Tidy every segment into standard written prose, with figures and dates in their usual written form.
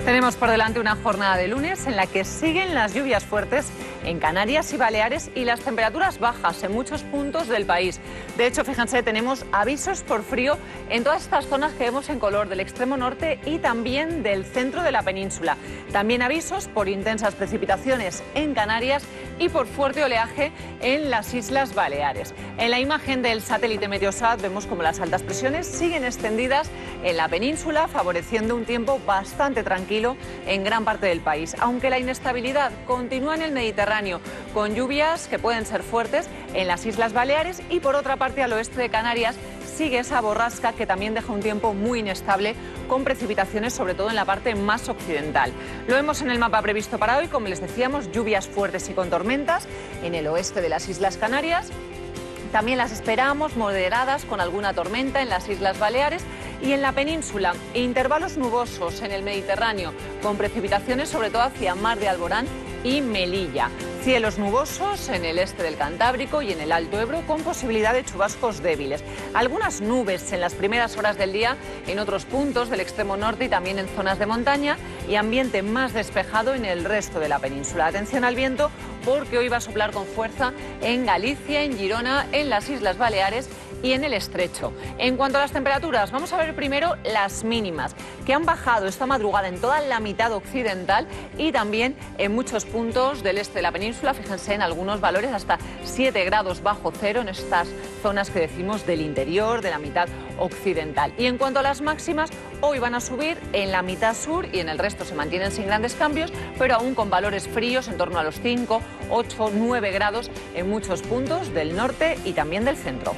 Tenemos por delante una jornada de lunes en la que siguen las lluvias fuertes en Canarias y Baleares y las temperaturas bajas en muchos puntos del país. De hecho, fíjense, tenemos avisos por frío en todas estas zonas que vemos en color del extremo norte y también del centro de la península. También avisos por intensas precipitaciones en Canarias y por fuerte oleaje en las Islas Baleares. En la imagen del satélite Meteosat vemos como las altas presiones siguen extendidas en la península, favoreciendo un tiempo bastante tranquilo en gran parte del país, aunque la inestabilidad continúa en el Mediterráneo, con lluvias que pueden ser fuertes en las Islas Baleares y por otra parte al oeste de Canarias sigue esa borrasca que también deja un tiempo muy inestable con precipitaciones sobre todo en la parte más occidental. Lo vemos en el mapa previsto para hoy, como les decíamos, lluvias fuertes y con tormentas en el oeste de las Islas Canarias. También las esperamos moderadas con alguna tormenta en las Islas Baleares y en la península, intervalos nubosos en el Mediterráneo, con precipitaciones sobre todo hacia Mar de Alborán y Melilla. Cielos nubosos en el este del Cantábrico y en el Alto Ebro con posibilidad de chubascos débiles. Algunas nubes en las primeras horas del día en otros puntos del extremo norte y también en zonas de montaña y ambiente más despejado en el resto de la península. Atención al viento porque hoy va a soplar con fuerza en Galicia, en Girona, en las Islas Baleares y en el Estrecho. En cuanto a las temperaturas, vamos a ver primero las mínimas, que han bajado esta madrugada en toda la mitad occidental y también en muchos puntos del este de la península. Fíjense en algunos valores hasta 7 grados bajo cero en estas zonas que decimos del interior, de la mitad occidental. Y en cuanto a las máximas, hoy van a subir en la mitad sur y en el resto se mantienen sin grandes cambios, pero aún con valores fríos en torno a los 5, 8, 9 grados en muchos puntos del norte y también del centro.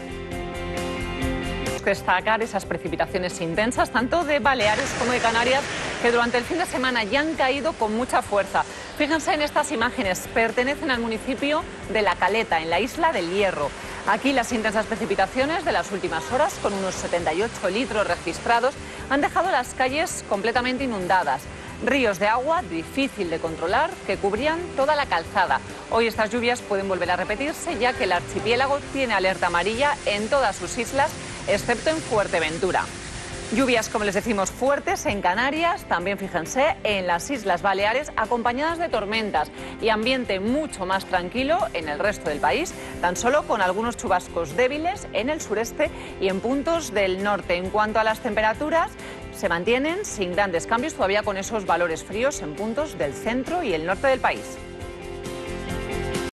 Destacar esas precipitaciones intensas, tanto de Baleares como de Canarias, que durante el fin de semana ya han caído con mucha fuerza. Fíjense en estas imágenes, pertenecen al municipio de La Caleta, en la isla del Hierro. Aquí las intensas precipitaciones de las últimas horas, con unos 78 litros registrados, han dejado las calles completamente inundadas. Ríos de agua difícil de controlar que cubrían toda la calzada. Hoy estas lluvias pueden volver a repetirse ya que el archipiélago tiene alerta amarilla en todas sus islas, excepto en Fuerteventura. Lluvias, como les decimos, fuertes en Canarias, también fíjense en las Islas Baleares, acompañadas de tormentas y ambiente mucho más tranquilo en el resto del país, tan solo con algunos chubascos débiles en el sureste y en puntos del norte. En cuanto a las temperaturas, se mantienen sin grandes cambios, todavía con esos valores fríos en puntos del centro y el norte del país.